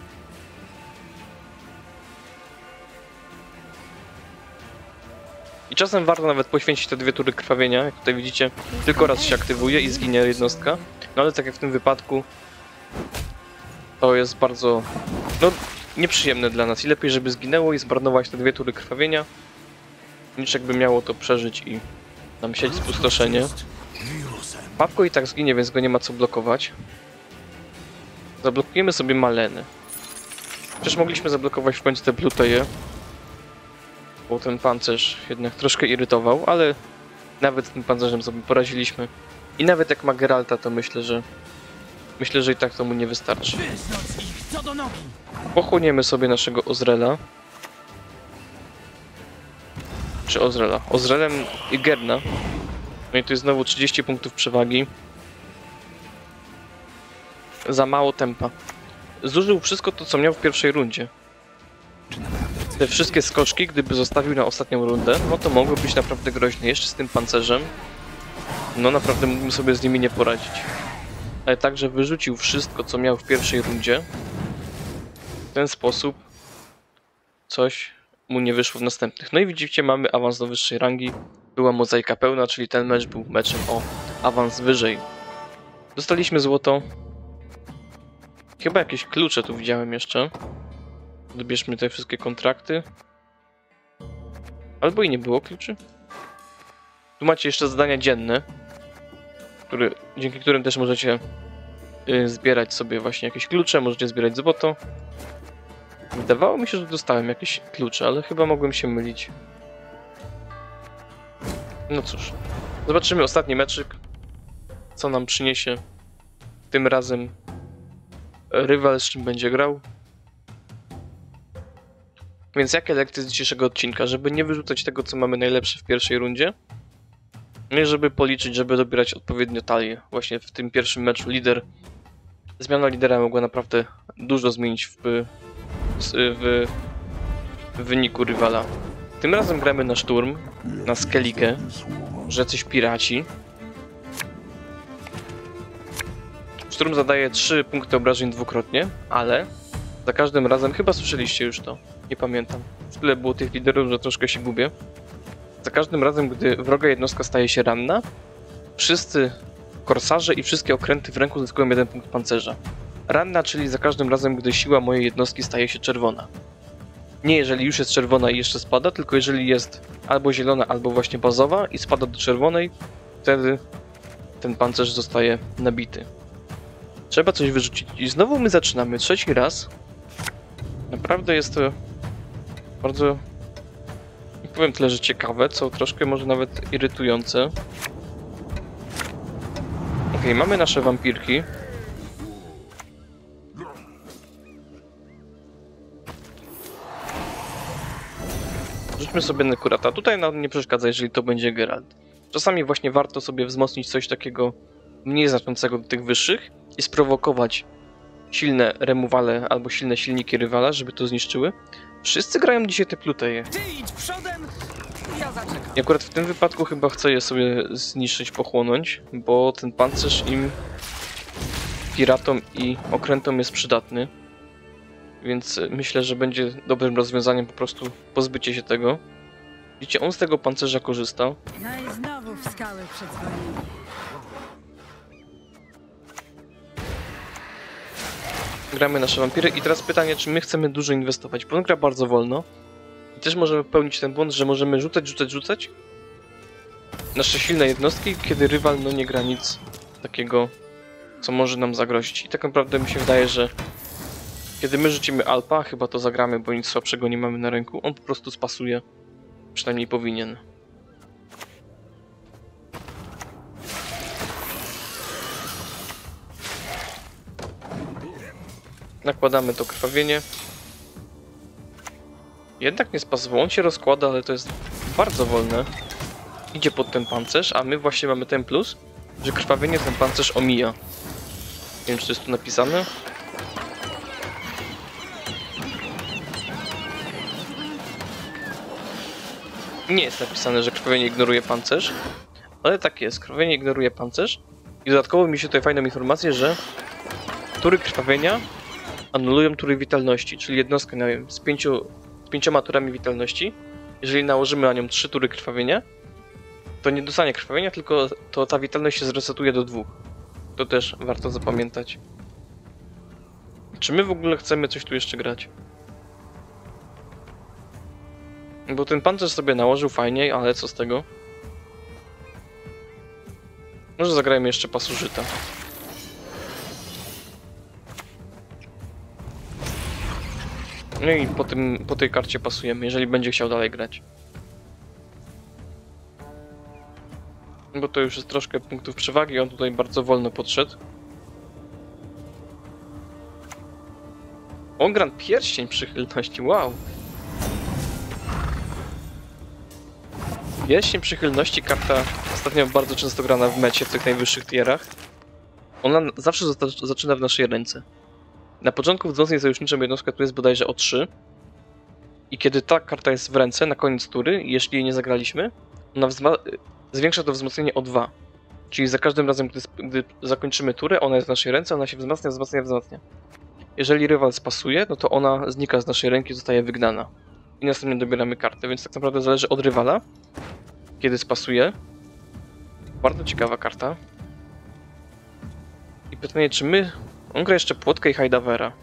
I czasem warto nawet poświęcić te dwie tury krwawienia. Jak tutaj widzicie, tylko raz się aktywuje i zginie jednostka. No ale tak jak w tym wypadku, to jest bardzo no, nieprzyjemne dla nas. I lepiej, żeby zginęło i zmarnować te dwie tury krwawienia, niż jakby miało to przeżyć i nam sieć spustoszenie. Pawko i tak zginie, więc go nie ma co blokować. Zablokujemy sobie Malenę. Przecież mogliśmy zablokować w końcu te Pluteje, bo ten pancerz jednak troszkę irytował, ale nawet tym pancerzem sobie poraziliśmy. I nawet jak ma Geralta, to myślę, że myślę, że i tak to mu nie wystarczy. Pochłoniemy sobie naszego Ozrela. Czy Ozrela? Ozrelem i Gerna. No i tu jest znowu trzydzieści punktów przewagi. Za mało tempa. Zużył wszystko to, co miał w pierwszej rundzie. Te wszystkie skoczki, gdyby zostawił na ostatnią rundę, no to mogły być naprawdę groźne. Jeszcze z tym pancerzem, no naprawdę mógłbym sobie z nimi nie poradzić. Ale także wyrzucił wszystko, co miał w pierwszej rundzie. W ten sposób coś mu nie wyszło w następnych. No i widzicie, mamy awans do wyższej rangi. była mozaika pełna, czyli ten mecz był meczem o awans wyżej. Dostaliśmy złoto. Chyba jakieś klucze tu widziałem jeszcze. Dobierzmy te wszystkie kontrakty. Albo i nie było kluczy. Tu macie jeszcze zadania dzienne, które, dzięki którym też możecie y, zbierać sobie właśnie jakieś klucze, możecie zbierać złoto. Wydawało mi się, że dostałem jakieś klucze, ale chyba mogłem się mylić. No cóż, zobaczymy ostatni meczyk, co nam przyniesie tym razem rywal, z czym będzie grał. Więc jakie lekcje z dzisiejszego odcinka? Żeby nie wyrzucać tego, co mamy najlepsze w pierwszej rundzie, no i żeby policzyć, żeby dobierać odpowiednio talię. Właśnie w tym pierwszym meczu lider, zmiana lidera mogła naprawdę dużo zmienić w, w, w, w wyniku rywala. Tym razem gramy na szturm, na Skellige, że coś piraci. Szturm zadaje trzy punkty obrażeń dwukrotnie, ale za każdym razem, chyba słyszeliście już to, nie pamiętam. Tyle było tych liderów, że troszkę się gubię. Za każdym razem, gdy wroga jednostka staje się ranna, wszyscy korsarze i wszystkie okręty w ręku zyskują jeden punkt pancerza. Ranna, czyli za każdym razem, gdy siła mojej jednostki staje się czerwona. Nie jeżeli już jest czerwona i jeszcze spada, tylko jeżeli jest albo zielona, albo właśnie bazowa i spada do czerwonej, wtedy ten pancerz zostaje nabity. Trzeba coś wyrzucić. I znowu my zaczynamy trzeci raz. Naprawdę jest to bardzo, nie powiem tyle, że ciekawe, co troszkę może nawet irytujące. Ok, mamy nasze wampirki. Rzućmy sobie Nekurata. Tutaj nam nie przeszkadza, jeżeli to będzie Geralt. Czasami właśnie warto sobie wzmocnić coś takiego mniej znaczącego do tych wyższych i sprowokować silne remuwale albo silne silniki rywala, żeby to zniszczyły. Wszyscy grają dzisiaj te pluteje. Ty idź przodem, ja zaczekam. I akurat w tym wypadku chyba chcę je sobie zniszczyć, pochłonąć, bo ten pancerz im, piratom i okrętom jest przydatny. Więc myślę, że będzie dobrym rozwiązaniem po prostu pozbycie się tego. Widzicie, on z tego pancerza korzystał. No i znowu w skały przedzwonili. Gramy nasze wampiry i teraz pytanie, czy my chcemy dużo inwestować, bo on gra bardzo wolno. I też możemy popełnić ten błąd, że możemy rzucać, rzucać, rzucać nasze silne jednostki, kiedy rywal no nie gra nic takiego, co może nam zagrozić. I tak naprawdę mi się wydaje, że kiedy my rzucimy Alpa, chyba to zagramy, bo nic słabszego nie mamy na ręku, on po prostu spasuje. Przynajmniej powinien. Nakładamy to krwawienie. Jednak nie spasował. On się rozkłada, ale to jest bardzo wolne. Idzie pod ten pancerz, a my właśnie mamy ten plus, że krwawienie ten pancerz omija. Nie wiem, czy to jest tu napisane. Nie jest napisane, że krwawienie ignoruje pancerz, ale tak jest. Krwawienie ignoruje pancerz. I dodatkowo mi się tutaj fajną informację, że tury krwawienia anulują tury witalności, czyli jednostkę, nie wiem, z, pięciu, z pięcioma turami witalności. Jeżeli nałożymy na nią trzy tury krwawienia, to nie dostanie krwawienia, tylko to ta witalność się zresetuje do dwóch. To też warto zapamiętać. Czy my w ogóle chcemy coś tu jeszcze grać? Bo ten pancerz sobie nałożył fajnie, ale co z tego? Może zagrajmy jeszcze pasożyta. No i po, tym, po tej karcie pasujemy, jeżeli będzie chciał dalej grać. Bo to już jest troszkę punktów przewagi, on tutaj bardzo wolno podszedł. On gra pierścień przychylności, wow! Pierścień przychylności, karta ostatnio bardzo często grana w mecie, w tych najwyższych tierach. Ona zawsze zaczyna w naszej ręce. Na początku wzmocnień sojuszniczą jednostka tu jest bodajże o trzy. I kiedy ta karta jest w ręce, na koniec tury, jeśli jej nie zagraliśmy, ona zwiększa to wzmocnienie o dwa. Czyli za każdym razem, gdy, gdy zakończymy turę, ona jest w naszej ręce, ona się wzmacnia, wzmacnia, wzmacnia. Jeżeli rywal spasuje, no to ona znika z naszej ręki, zostaje wygnana. I następnie dobieramy kartę, więc tak naprawdę zależy od rywala, kiedy spasuje. Bardzo ciekawa karta. I pytanie, czy my... On gra jeszcze Płotkę i Hajdawera.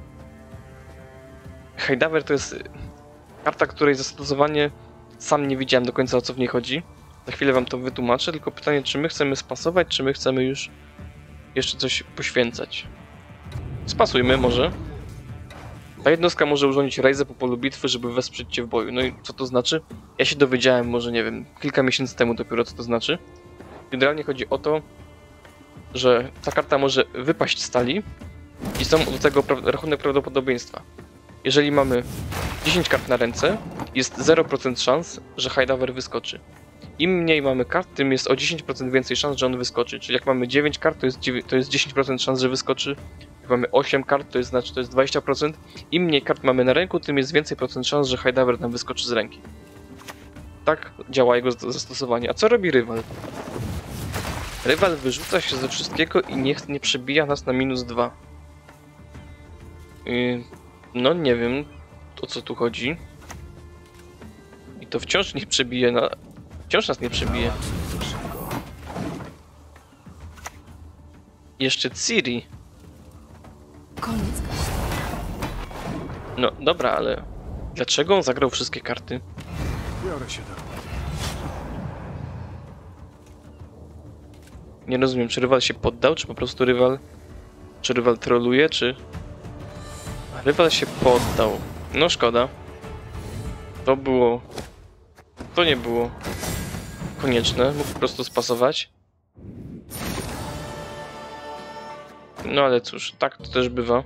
Hajdawer to jest karta, której zastosowanie sam nie wiedziałem do końca, o co w niej chodzi. Za chwilę wam to wytłumaczę, tylko pytanie, czy my chcemy spasować, czy my chcemy już jeszcze coś poświęcać. Spasujmy może. Ta jednostka może urządzić rejzę po polu bitwy, żeby wesprzeć cię w boju. No i co to znaczy? Ja się dowiedziałem może, nie wiem, kilka miesięcy temu dopiero, co to znaczy. Generalnie chodzi o to, że ta karta może wypaść z talii i są do tego pra rachunek prawdopodobieństwa. Jeżeli mamy dziesięć kart na ręce, jest zero procent szans, że Hideover wyskoczy. Im mniej mamy kart, tym jest o dziesięć procent więcej szans, że on wyskoczy. Czyli jak mamy dziewięć kart, to jest, to jest dziesięć procent szans, że wyskoczy. Jak mamy osiem kart, to jest, znaczy to jest dwadzieścia procent. Im mniej kart mamy na ręku, tym jest więcej procent szans, że Hideover nam wyskoczy z ręki. Tak działa jego zastosowanie. A co robi rywal? Rywal wyrzuca się ze wszystkiego i nie, nie przebija nas na minus dwa. Yy, no nie wiem, o co tu chodzi. I to wciąż nie przebije na... Wciąż nas nie przebije. Jeszcze Ciri. Koniec. No dobra, ale... Dlaczego on zagrał wszystkie karty? Biorę się do... Nie rozumiem, czy rywal się poddał, czy po prostu rywal... Czy rywal troluje, czy... Rywal się poddał. No szkoda. To było... To nie było konieczne, mógł po prostu spasować. No ale cóż, tak to też bywa.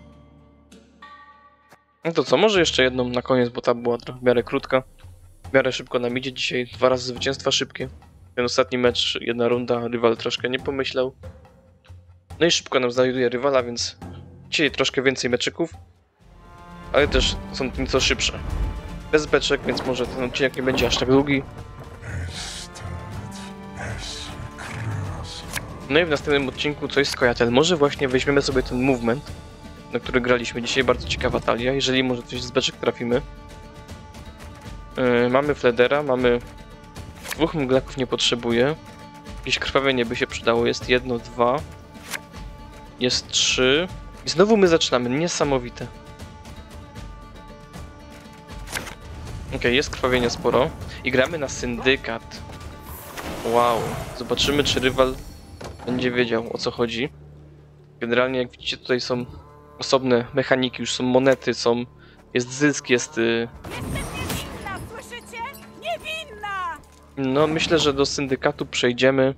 No to co, może jeszcze jedną na koniec, bo ta była trochę w miarę krótka. W miarę szybko nam idzie dzisiaj, dwa razy zwycięstwa szybkie. Ten ostatni mecz, jedna runda, rywal troszkę nie pomyślał. No i szybko nam znajduje rywala, więc dzisiaj troszkę więcej meczyków. Ale też są nieco szybsze. Bez beczek, więc może ten odcinek nie będzie aż tak długi. No i w następnym odcinku coś z Koyatel. Może właśnie weźmiemy sobie ten movement, na który graliśmy dzisiaj. Bardzo ciekawa talia, jeżeli może coś z beczek trafimy. Yy, mamy Fledera, mamy... Dwóch mglaków nie potrzebuję. Jakieś krwawienie by się przydało. Jest jedno, dwa. Jest trzy. I znowu my zaczynamy. Niesamowite. Okej, okay, jest krwawienia sporo. I gramy na syndykat. Wow. Zobaczymy, czy rywal będzie wiedział, o co chodzi. Generalnie, jak widzicie, tutaj są osobne mechaniki, już są monety, są... Jest zysk, jest... Y... Niewinna, słyszycie? Niewinna! No, myślę, że do syndykatu przejdziemy...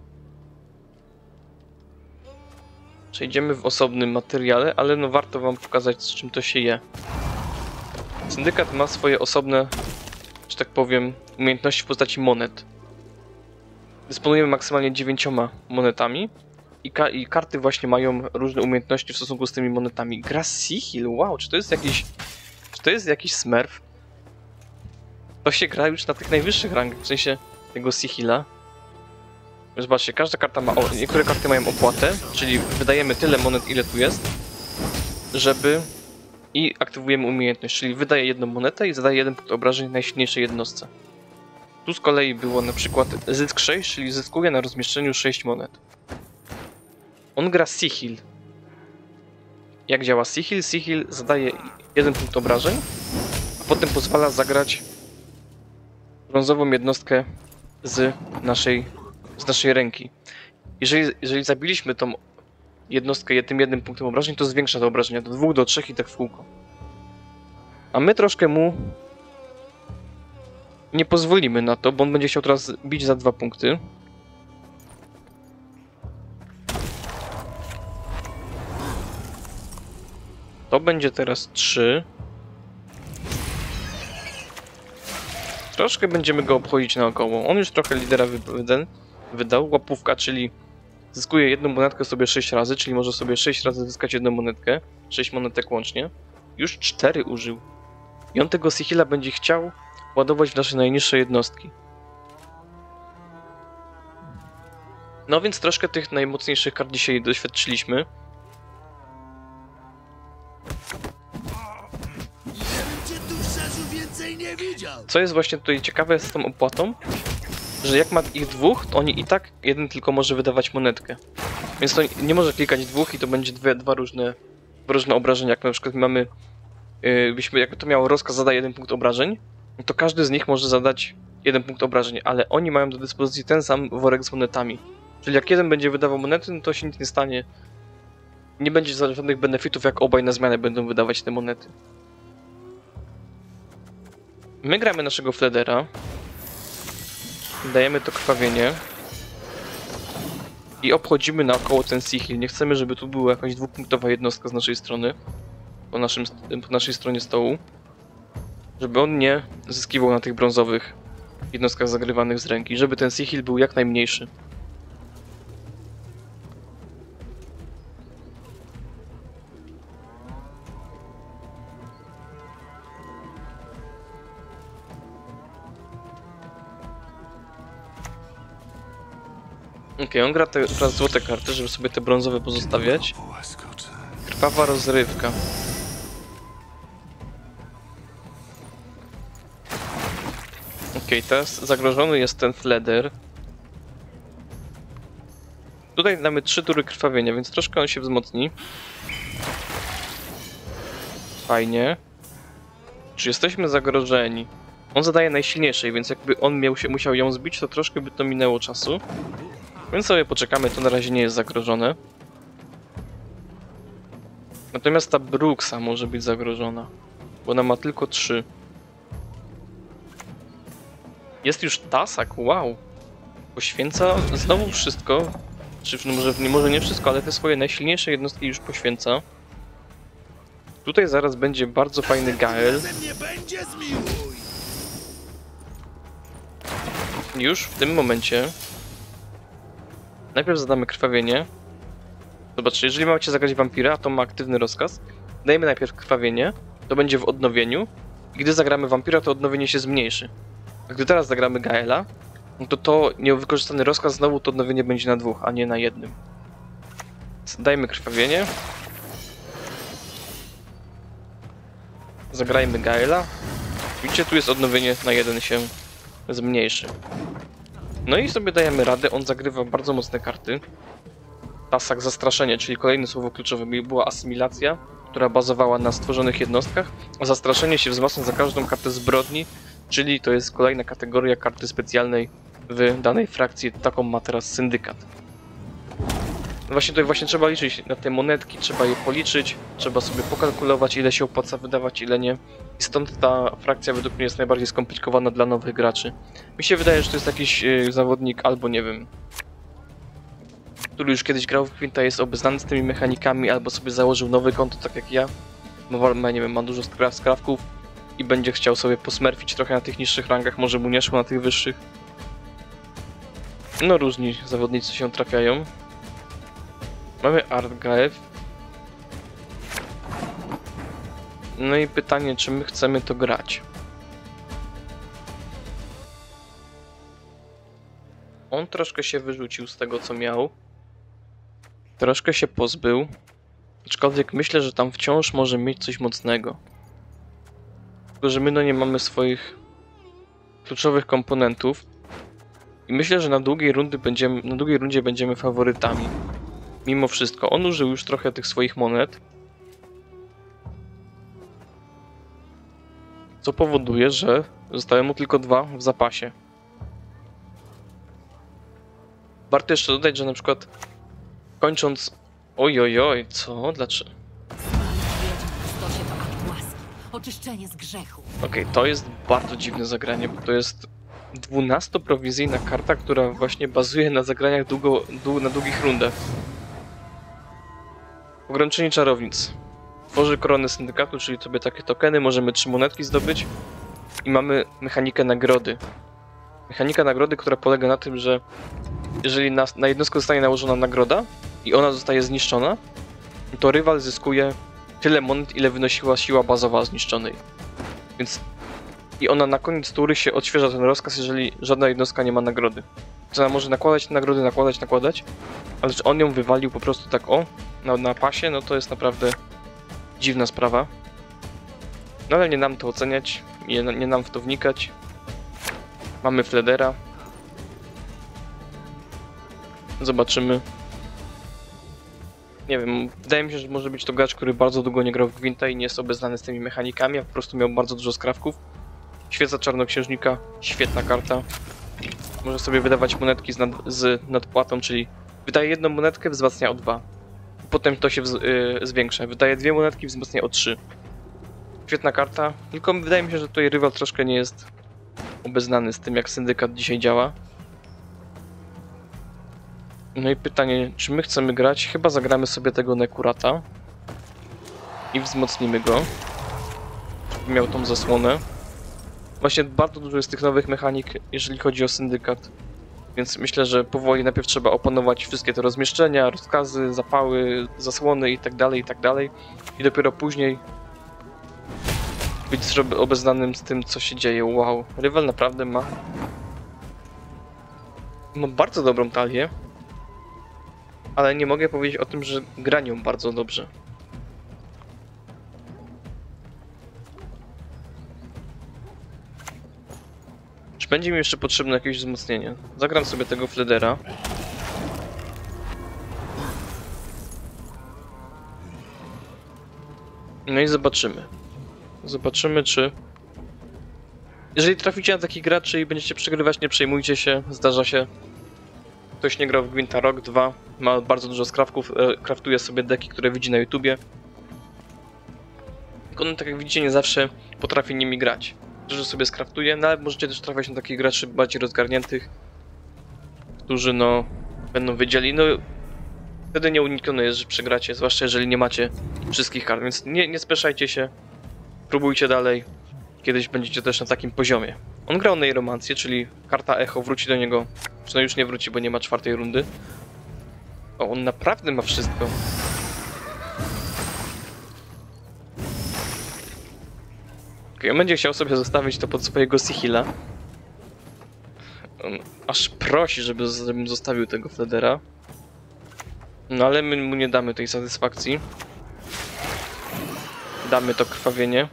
Przejdziemy w osobnym materiale, ale no warto wam pokazać, z czym to się je. Syndykat ma swoje osobne, że tak powiem, umiejętności w postaci monet. Dysponujemy maksymalnie dziewięcioma monetami i, ka i karty właśnie mają różne umiejętności w stosunku z tymi monetami. Gra Sihil, wow, czy to jest jakiś... Czy to jest jakiś smurf? To się gra już na tych najwyższych rangach, w sensie tego Sihila. Zobaczcie, każda karta ma... O, niektóre karty mają opłatę, czyli wydajemy tyle monet, ile tu jest, żeby... I aktywujemy umiejętność, czyli wydaje jedną monetę i zadaje jeden punkt obrażeń najsilniejszej jednostce. Tu z kolei było na przykład zysk sześć, czyli zyskuje na rozmieszczeniu sześć monet. On gra Sihil. Jak działa Sihil? Sihil zadaje jeden punkt obrażeń, a potem pozwala zagrać brązową jednostkę z naszej, z naszej ręki. Jeżeli, jeżeli zabiliśmy tą jednostkę tym jednym punktem obrażeń, to zwiększa te obrażenia do dwóch, do trzech i tak w kółko. A my troszkę mu nie pozwolimy na to, bo on będzie chciał teraz bić za dwa punkty. To będzie teraz trzy. Troszkę będziemy go obchodzić naokoło. On już trochę lidera wydał. Łapówka, czyli zyskuje jedną monetkę sobie sześć razy, czyli może sobie sześć razy zyskać jedną monetkę. sześć monetek łącznie. Już cztery użył. I on tego Sihila będzie chciał ładować w nasze najniższe jednostki. No więc troszkę tych najmocniejszych kart dzisiaj doświadczyliśmy. Cię tu więcej nie widział. Co jest właśnie tutaj ciekawe z tą opłatą, że jak ma ich dwóch, to oni i tak jeden tylko może wydawać monetkę. Więc to nie może klikać dwóch i to będzie dwie, dwa różne, różne obrażenia. Jak na przykład mamy, yy, byśmy, jakby to miało rozkaz zada jeden punkt obrażeń, to każdy z nich może zadać jeden punkt obrażeń, ale oni mają do dyspozycji ten sam worek z monetami. Czyli jak jeden będzie wydawał monety, no to się nic nie stanie. Nie będzie żadnych benefitów, jak obaj na zmianę będą wydawać te monety. My gramy naszego Fledera. Dajemy to krwawienie. I obchodzimy naokoło ten Sihil. Nie chcemy, żeby tu była jakaś dwupunktowa jednostka z naszej strony. Po, naszym, po naszej stronie stołu. Żeby on nie zyskiwał na tych brązowych jednostkach zagrywanych z ręki. Żeby ten Sihil był jak najmniejszy. Okej, okay, on gra te, teraz złote karty, żeby sobie te brązowe pozostawiać. Krwawa rozrywka. Okej, okay, teraz zagrożony jest ten Fleder. Tutaj mamy trzy tury krwawienia, więc troszkę on się wzmocni. Fajnie. Czy jesteśmy zagrożeni? On zadaje najsilniejszej, więc jakby on miał się, musiał ją zbić, to troszkę by to minęło czasu. Więc sobie poczekamy, to na razie nie jest zagrożone. Natomiast ta Bruxa może być zagrożona, bo ona ma tylko trzy. Jest już Tasak, wow! Poświęca znowu wszystko, czy no może, może nie wszystko, ale te swoje najsilniejsze jednostki już poświęca. Tutaj zaraz będzie bardzo fajny Gael. Już w tym momencie najpierw zadamy krwawienie. Zobaczcie, jeżeli macie zagrać wampira, to ma aktywny rozkaz. Dajemy najpierw krwawienie, to będzie w odnowieniu. I gdy zagramy wampira, to odnowienie się zmniejszy. A gdy teraz zagramy Gaela, no to to niewykorzystany rozkaz, znowu to odnowienie będzie na dwóch, a nie na jednym. Dajmy krwawienie. Zagrajmy Gaela. Widzicie, tu jest odnowienie na jeden się zmniejszy. No i sobie dajemy radę, on zagrywa bardzo mocne karty. Tasak zastraszenie, czyli kolejne słowo kluczowe, była asymilacja, która bazowała na stworzonych jednostkach, a zastraszenie się wzmacnia za każdą kartę zbrodni, czyli to jest kolejna kategoria karty specjalnej w danej frakcji, taką ma teraz syndykat. No właśnie tutaj właśnie trzeba liczyć na te monetki, trzeba je policzyć, trzeba sobie pokalkulować, ile się opłaca wydawać, ile nie. I stąd ta frakcja według mnie jest najbardziej skomplikowana dla nowych graczy. Mi się wydaje, że to jest jakiś yy, zawodnik albo nie wiem, który już kiedyś grał w Gwinta, jest obeznany z tymi mechanikami, albo sobie założył nowe konto, tak jak ja. Ma, ma nie wiem, ma dużo skra skrawków i będzie chciał sobie posmerfić trochę na tych niższych rangach, może mu nie szło na tych wyższych. No różni zawodnicy się trafiają. Mamy Artgaev. No i pytanie, czy my chcemy to grać? On troszkę się wyrzucił z tego, co miał. Troszkę się pozbył. Aczkolwiek myślę, że tam wciąż może mieć coś mocnego. Tylko, że my no nie mamy swoich kluczowych komponentów. I myślę, że na długiej rundy będziemy, na długiej rundzie będziemy faworytami. Mimo wszystko. On użył już trochę tych swoich monet. Co powoduje, że zostały mu tylko dwa w zapasie. Warto jeszcze dodać, że na przykład kończąc... Oj, oj, oj, co? Dlaczego? Oczyszczenie z grzechu. Okej, okay, to jest bardzo dziwne zagranie, bo to jest dwunastoprowizyjna karta, która właśnie bazuje na zagraniach długo, dłu, na długich rundach. Ograniczenie czarownic. Tworzy koronę syndykatu, czyli sobie takie tokeny, możemy trzy monetki zdobyć i mamy mechanikę nagrody. Mechanika nagrody, która polega na tym, że jeżeli na, na jednostkę zostanie nałożona nagroda i ona zostaje zniszczona, to rywal zyskuje tyle monet, ile wynosiła siła bazowa zniszczonej. Więc i ona na koniec tury się odświeża ten rozkaz, jeżeli żadna jednostka nie ma nagrody. Więc ona może nakładać nagrody, nakładać, nakładać, ale czy on ją wywalił po prostu tak o, na, na pasie, no to jest naprawdę dziwna sprawa. No ale nie nam to oceniać, nie, nie nam w to wnikać. Mamy Fledera. Zobaczymy. Nie wiem, wydaje mi się, że może być to gracz, który bardzo długo nie grał w Gwinta i nie jest obeznany z tymi mechanikami, a po prostu miał bardzo dużo skrawków. Świeca Czarnoksiężnika, świetna karta. Może sobie wydawać monetki z, nad, z nadpłatą, czyli wydaje jedną monetkę, wzmacnia o dwa. Potem to się wz, yy, zwiększa. Wydaje dwie monetki, wzmacnia o trzy. Świetna karta, tylko wydaje mi się, że tutaj rywal troszkę nie jest obeznany z tym, jak syndykat dzisiaj działa. No i pytanie, czy my chcemy grać? Chyba zagramy sobie tego Nekurata i wzmocnimy go, żeby miał tą zasłonę. Właśnie bardzo dużo jest tych nowych mechanik, jeżeli chodzi o syndykat, więc myślę, że powoli najpierw trzeba opanować wszystkie te rozmieszczenia, rozkazy, zapały, zasłony itd., itd. I dopiero później być obeznanym z tym, co się dzieje. Wow, rywal naprawdę ma, ma bardzo dobrą talię. Ale nie mogę powiedzieć o tym, że gra nią bardzo dobrze. Czy będzie mi jeszcze potrzebne jakieś wzmocnienie? Zagram sobie tego Fledera. No i zobaczymy. Zobaczymy, czy... Jeżeli traficie na takich graczy i będziecie przegrywać, nie przejmujcie się, zdarza się. Ktoś nie grał w Gwinta rok, dwa, ma bardzo dużo skrawków, e, kraftuje sobie deki, które widzi na YouTubie. Tylko on, tak jak widzicie, nie zawsze potrafi nimi grać. Dużo sobie skraftuje, no ale możecie też trafiać na takich graczy bardziej rozgarniętych, którzy no będą wiedzieli, no wtedy nieuniknione jest, że przegracie, zwłaszcza jeżeli nie macie wszystkich kart, więc nie, nie spieszajcie się, próbujcie dalej, kiedyś będziecie też na takim poziomie. On grał Neiromancję, czyli karta Echo wróci do niego, czy no już nie wróci, bo nie ma czwartej rundy. O, on naprawdę ma wszystko. Okay, on będzie chciał sobie zostawić to pod swojego Sihila. On aż prosi, żeby żebym zostawił tego Fledera. No ale my mu nie damy tej satysfakcji. Damy to krwawienie.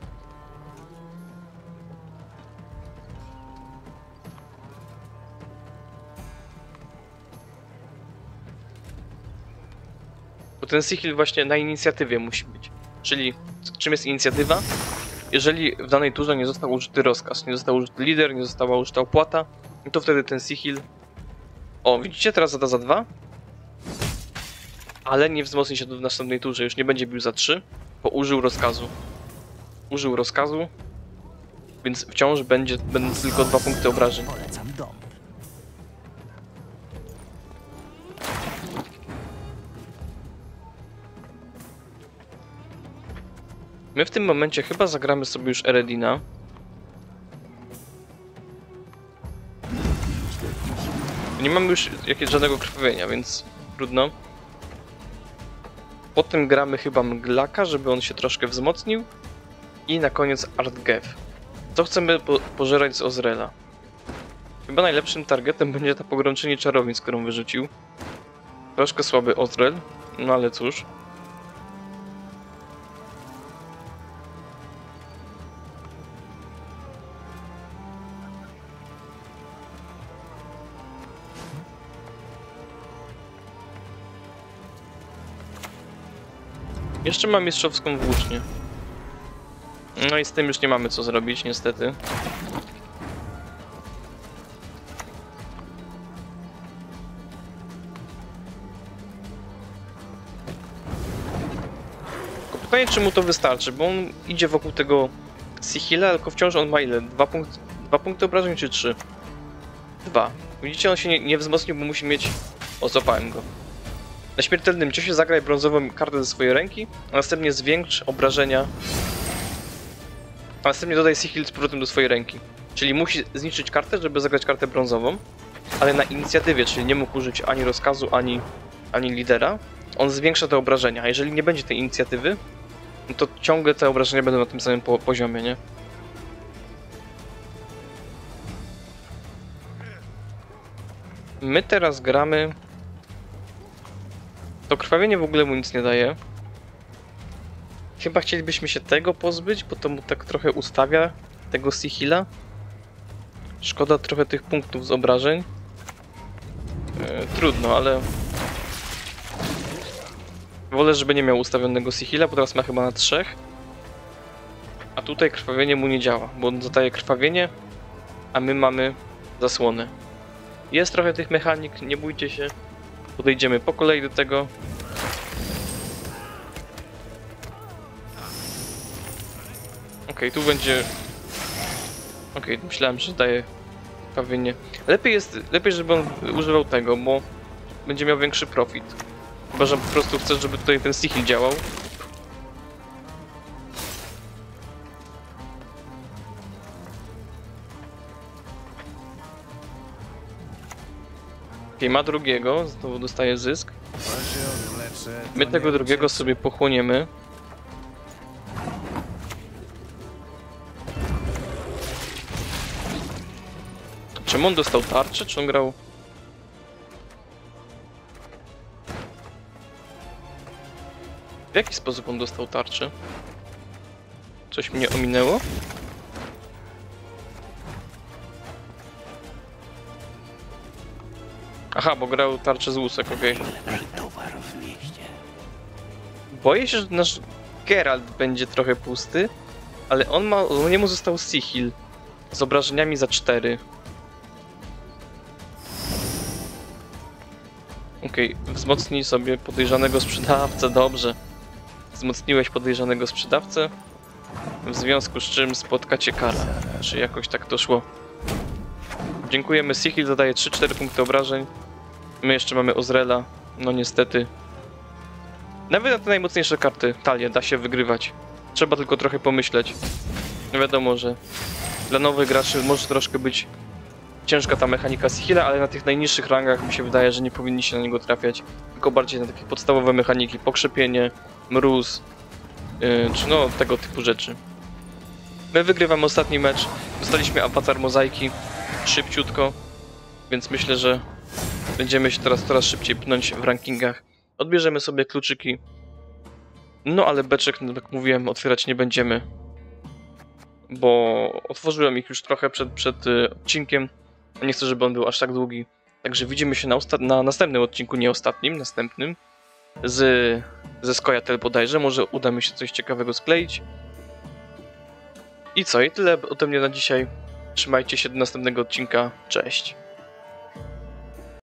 Bo ten Sihil właśnie na inicjatywie musi być. Czyli czym jest inicjatywa? Jeżeli w danej turze nie został użyty rozkaz, nie został użyty lider, nie została użyta opłata, to wtedy ten Sihil... O, widzicie, teraz zada za dwa. Ale nie wzmocni się do następnej turze, już nie będzie bił za trzy, bo użył rozkazu. Użył rozkazu, więc wciąż będzie, będą tylko dwa punkty obrażeń. Polecam dom. My w tym momencie chyba zagramy sobie już Eredina. Nie mamy już jakiegoś żadnego krwawienia, więc trudno. Potem gramy chyba Mglaka, żeby on się troszkę wzmocnił. I na koniec Artgev. Co chcemy po pożerać z Ozrela? Chyba najlepszym targetem będzie ta pogrączenie czarownic, którą wyrzucił. Troszkę słaby Ozrel, no ale cóż. Jeszcze mam mistrzowską włócznię. No i z tym już nie mamy co zrobić, niestety. Tylko pytanie, czy mu to wystarczy, bo on idzie wokół tego Sihila, tylko wciąż on ma ile? Dwa, punkt, dwa punkty obrażeń czy trzy? Dwa. Widzicie, on się nie, nie wzmocnił, bo musi mieć... O, złapałem go. Na śmiertelnym ciosie zagraj brązową kartę ze swojej ręki, a następnie zwiększ obrażenia, a następnie dodaj Sihil z powrotem do swojej ręki. Czyli musi zniszczyć kartę, żeby zagrać kartę brązową, ale na inicjatywie, czyli nie mógł użyć ani rozkazu, ani, ani lidera. On zwiększa te obrażenia, a jeżeli nie będzie tej inicjatywy, no to ciągle te obrażenia będą na tym samym po poziomie, nie? My teraz gramy... To krwawienie w ogóle mu nic nie daje. Chyba chcielibyśmy się tego pozbyć, bo to mu tak trochę ustawia tego Sihila. Szkoda trochę tych punktów z obrażeń. e, trudno, ale wolę, żeby nie miał ustawionego Sihila, bo teraz ma chyba na trzech. A tutaj krwawienie mu nie działa, bo on zadaje krwawienie, a my mamy zasłonę. Jest trochę tych mechanik, nie bójcie się. Podejdziemy po kolei do tego. Okej, tu będzie... Okej, myślałem, że daje krwawienie. Lepiej jest, lepiej żeby on używał tego, bo będzie miał większy profit. Chyba, że po prostu chcesz, żeby tutaj ten Sihil działał. Okej, ma drugiego, znowu dostaje zysk. My tego drugiego sobie pochłoniemy. Czemu on dostał tarczę? Czy on grał... W jaki sposób on dostał tarczę? Coś mnie ominęło? Aha, bo grał tarczę z łusek, okej. Okay. Boję się, że nasz Geralt będzie trochę pusty, ale on ma... No niemu został Sihil z obrażeniami za cztery. Okej, okay, wzmocnij sobie podejrzanego sprzedawcę, dobrze. Wzmocniłeś podejrzanego sprzedawcę, w związku z czym spotka cię kara. Czy jakoś tak to szło. Dziękujemy, Sihil zadaje trzy cztery punkty obrażeń. My jeszcze mamy Ozreela, no niestety. Nawet na te najmocniejsze karty, talie, da się wygrywać. Trzeba tylko trochę pomyśleć. Wiadomo, że dla nowych graczy może troszkę być ciężka ta mechanika Sihila, ale na tych najniższych rangach mi się wydaje, że nie powinni się na niego trafiać. Tylko bardziej na takie podstawowe mechaniki, pokrzepienie, mróz, yy, czy no tego typu rzeczy. My wygrywamy ostatni mecz, dostaliśmy awatar mozaiki szybciutko, więc myślę, że będziemy się teraz coraz szybciej pnąć w rankingach. Odbierzemy sobie kluczyki, no ale beczek, no jak mówiłem, otwierać nie będziemy, bo otworzyłem ich już trochę przed, przed yy, odcinkiem. Nie chcę, żeby on był aż tak długi. Także widzimy się na, na następnym odcinku, nie ostatnim, następnym. Z, ze Scoia'tael bodajże. Może uda mi się coś ciekawego skleić. I co? I tyle ode mnie na dzisiaj. Trzymajcie się do następnego odcinka. Cześć.